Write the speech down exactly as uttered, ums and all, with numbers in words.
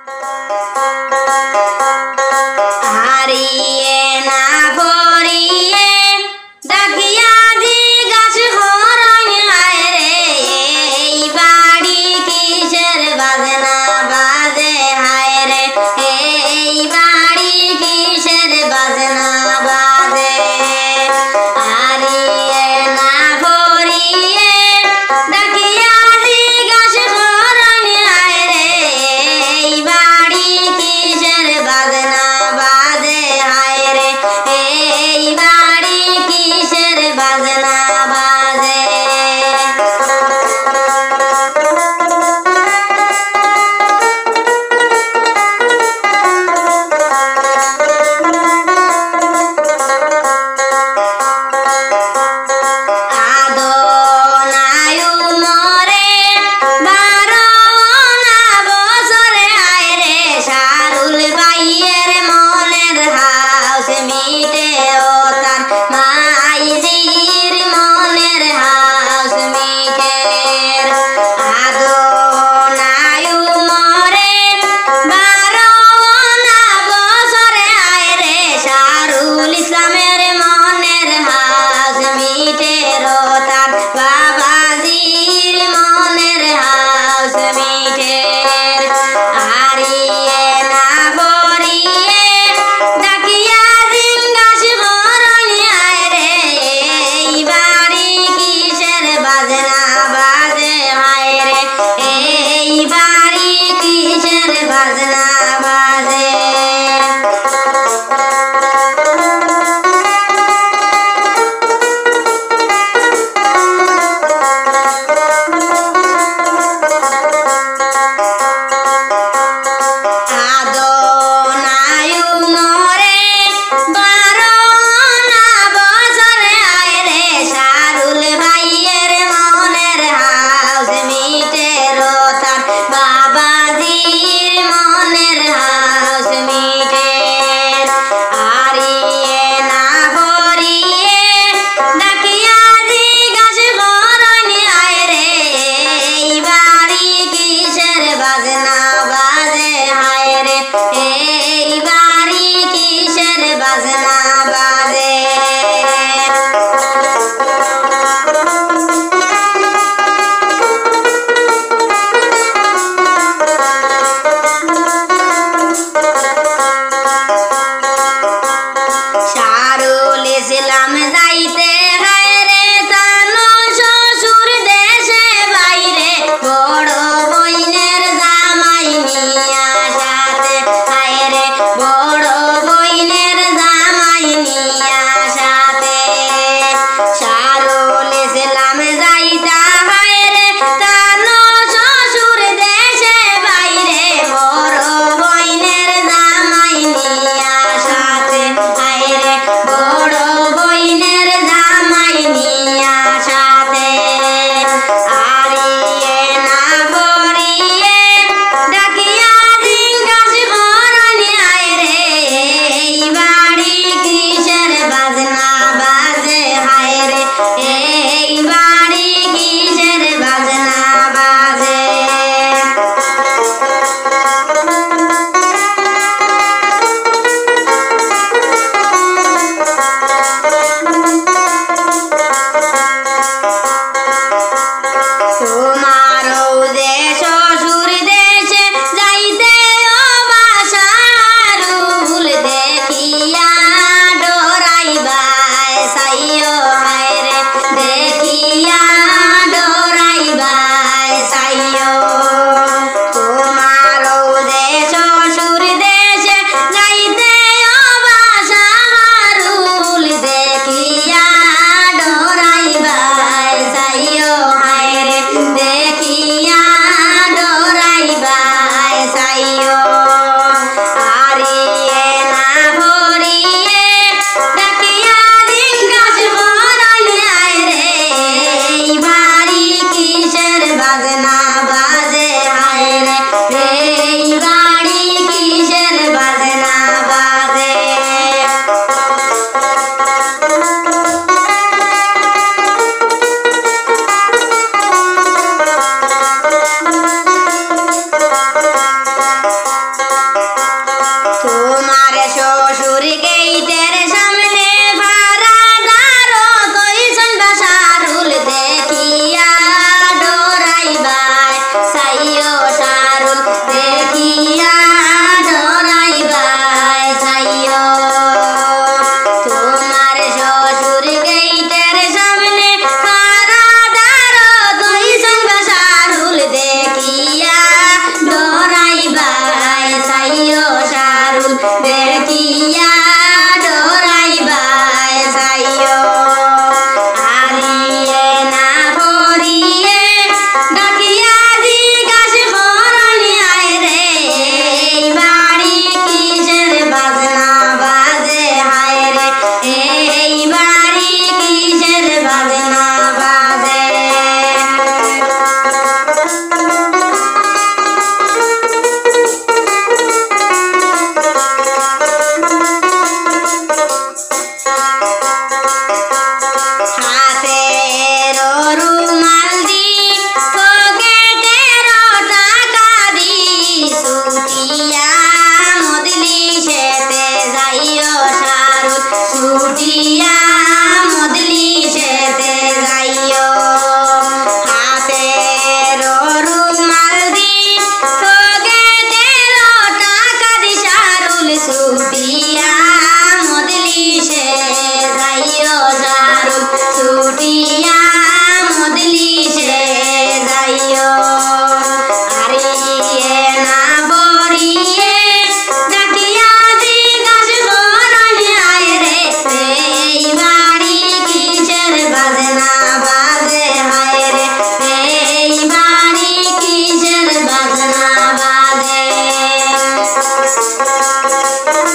হারিয়ে না ভরিয়ে ডাকিয়া জিজ্ঞাস হরণ হায় রে এই বাড়ি কিসের বাজনা বাজে হায় রে এই বাড়ি কিসের বাজনা বাজে হারিয়ে না ভরিয়ে ডাকিয়া জিজ্ঞাস হরণ হায় রে এই বাড়ি কিসের বাজনা বাজে হায় রে এই বাড়ি কিসের বাজনা বাজে আদনায়ু মরে বারো না বছরে হায় রে শারুল বাইয়ের মনের হাউস মিটে ও তার মাইজির মনের হাউস মিটে আদনায়ু মরে বারো না বছরে হায় রে শারুল ইসলামের মনের হাউস মিটে ও তার বাবাজির মনের হাউস মিটে হারিয়ে না ভরিয়ে ডাকিয়া জিজ্ঞাস হরণ হায় রে এই বাড়ি কিসের বাজনা বাজে হায় রে এই বাড়ি কিসের বাজনা বাজে আদনায়ু মরে বারো না বছরে হায় রে শারুল ভাইয়ের মনের হাউস মিটে ও তার বাবাজির মনের দেখিয়া ডরাইবাই যাইও হারিয়ে না ভরিয়ে ডাকিয়া জিজ্ঞাসা করনি আয় রে এই বাড়ি কিসের বাজনা বাজে হায় রে এই বাড়ি কিসের বাজনা বাজে হাতের রুমাল দি পকেটের টাকা দি ছুটিয়া মদলি সেতে যাইও সারু ছুটিয়া মদলি সেতে যাইও হাতের রুমাল দি পকেটের টাকা দি সারুল ছুটিয়া মদলি সে যাইও সারুল ছুটিয়া মদলি সে যাইও হারিয়ে না বরিয়ে ডাকিয়া জিজ্ঞাসা করনি আয় রে এই বাড়ি কিসের বাজনা বাজে হায় রে এই বাড়ি কিসের বাজনা বাজে